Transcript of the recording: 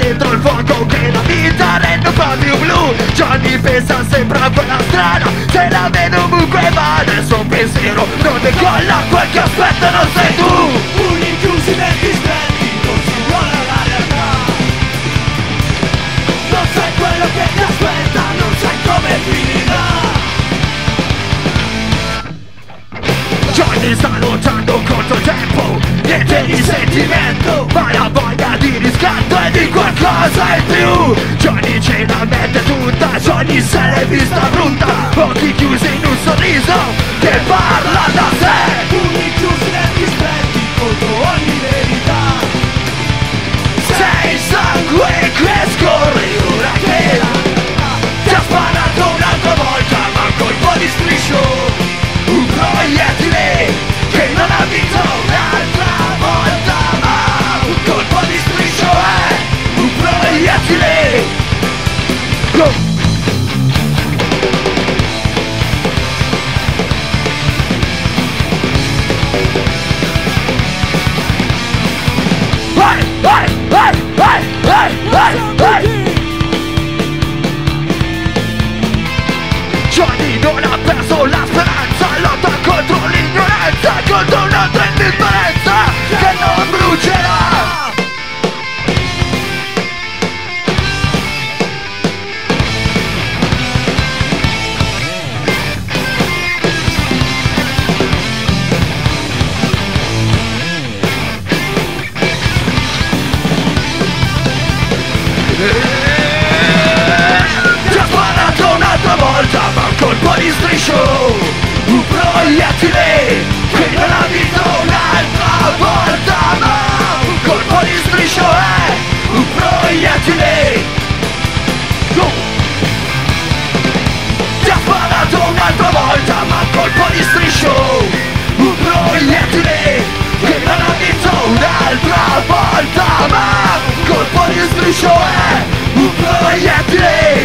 dentro il fuoco che la vita rende proprio blu. Johnny pensa sempre a quella strada, se la vedo ovunque va, nel suo pensiero non decolla, quel che aspetta non sei tu. Uni chiusi negli specchi, non si vuole la realtà. Non sai quello che ti aspetta, non sai come finirà. Johnny sta lottando contro il tempo, niente di sentimento, ma la voglia di riscatto e di qualcosa in più. Johnny ce la mette tutta, Johnny se l'è vista brutta, occhi chiusi in un sorriso che parla da sé. Uni chiusi negli specchi contro ogni verità. Sei sangue che scorre ora che ti ha sparato un'altra volta, ma un colpo di striscio, un proiettile che non ha vinto un'altra volta, ma un colpo di striscio è un proiettile. Go! Vai, vai, vai, vai, vai, vai, vai. Johnny non ha perso la speranza, lotta contro l'ignoranza, contro un'altra indifferenza che non brucerà. Ti ha sparato un'altra volta, ma un colpo di striscio, un proiettile che non ha vinto un'altra volta, ma un colpo di striscio è un proiettile. Go! Ti ha sparato un'altra volta, ma un colpo di striscio, un proiettile che non ha vinto un'altra volta, ma un colpo di striscio è un proiettile.